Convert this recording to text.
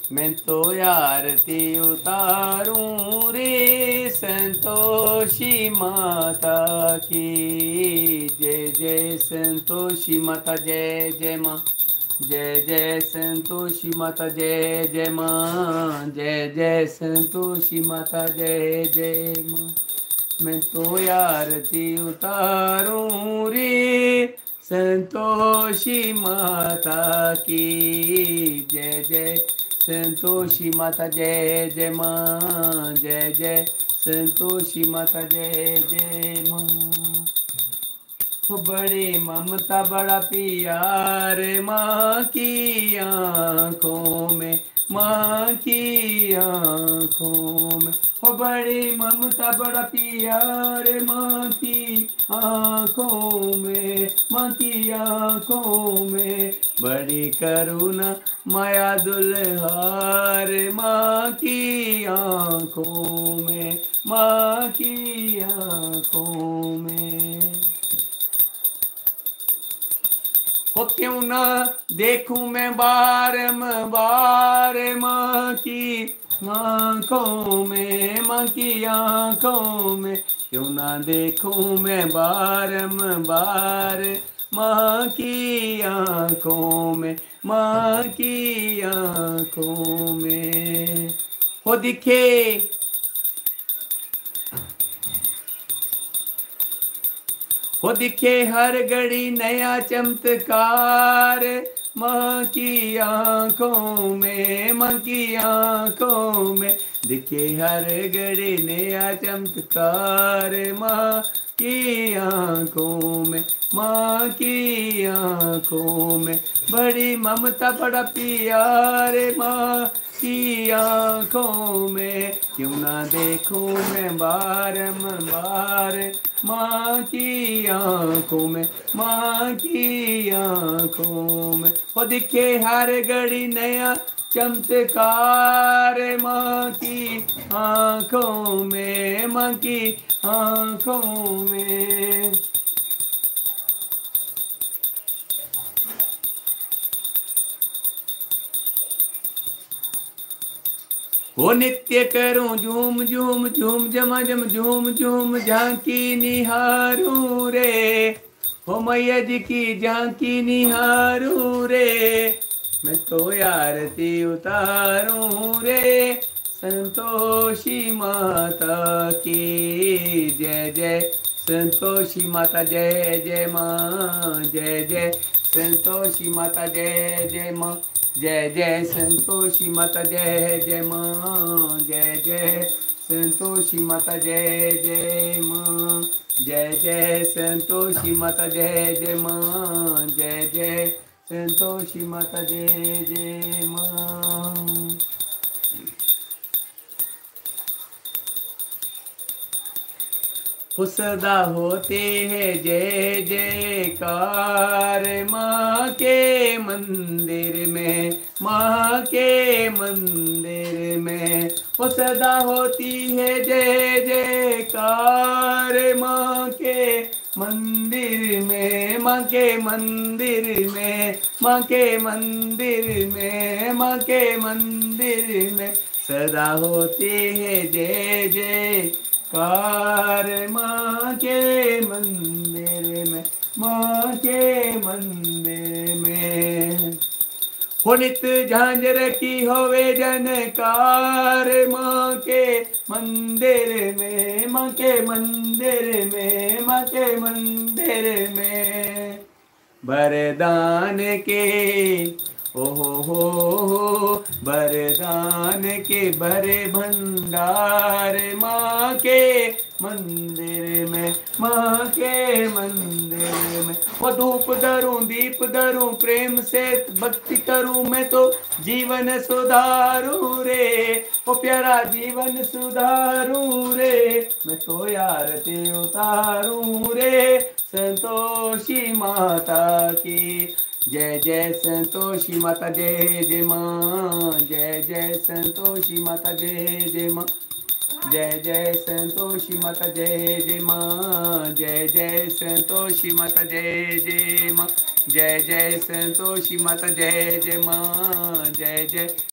मैं तो आरती उतारूं रे संतोषी माता की। जय जय संतोषी माता, जय जय माँ। जय जय संतोषी माता, जय जय माँ। जय जय संतोषी माता, जय जय माँ। मैं तो आरती उतारूं रे संतोषी माता की। जय जय संतोषी माता, जय जय माँ। जय जय संतोषी माता, जय जय माँ। बड़ी ममता बड़ा प्यार माँ की आँखों में, माँ की आँखों में। हो बड़ी ममता बड़ा प्यार माँ की आँखों में, माँ की आँखों में। बड़ी करुणा माया दुल्हार माँ की आँखों में, माँ की आँखों में। हो क्यों ना देखूं मैं बारंबार माँ की आँखों में, माँ की आँखों में। क्यों ना देखूं मैं बारंबार माँ की आँखों में, माँ की आँखों में। हो दिखे हो दिखे हर घड़ी नया चमत्कार माँ की आँखों में, माँ की आँखों में। दिखे हर घड़ी नया चमत्कार माँ की आँखों में, माँ की आँखों में। बड़ी ममता बड़ा प्यार माँ की आँखों में। क्यों ना देखूं मैं बारंबार माँ की आँखों में, माँ की आँखों में। वो दिखे हर घड़ी नया चमत्कार माँ की आँखों में, माँ की आँखों में। वो नित्य करूं झूम झूम झूम जमा जम झूम झूम झांकी निहारूं रे। हो मैया जी की झांकी निहारूं रे। मैं तो आरती उतारूं रे संतोषी माता की। जय जय संतोषी माता, जय जय माँ। जय जय संतोषी माता, जय जय माँ। जय जय संतोषी माता, जय जय माँ। जय जय संतोषी माता, जय जय माँ। जय जय संतोषी माता, जय जय माँ। जय जय संतोषी माता, जय जय माँ। हो सदा होते हैं जय जयकार माँ के मंदिर में, माँ के मंदिर में। हो सदा होती है जय जयकार माँ के मंदिर में, माँ के मंदिर में, माँ के मंदिर में, माँ के मंदिर में। सदा होते हैं जय जय कार माँ के मंदिर में, माँ के मंदिर में। हो नित झांझर की होवे जनकार माँ के मंदिर में, माँ के मंदिर में, माँ के मंदिर में। वरदान के हो वरदान के भरे भंडार माँ के मंदिर में, माँ के मंदिर में। वो धूप धरूं दीप धरूं प्रेम से भक्ति करूं मैं तो जीवन सुधारूं रे। वो प्यारा जीवन सुधारूं रे। मैं तो आरती उतारूं रे संतोषी माता की। जय जय संतोषी माता, जय जय माँ। जय जय संतोषी माता, जय जय माँ। जय जय संतोषी माता, जय जय माँ। जय जय संतोषी माता, जय जय माँ। जय जय संतोषी माता, जय जय माँ। जय जय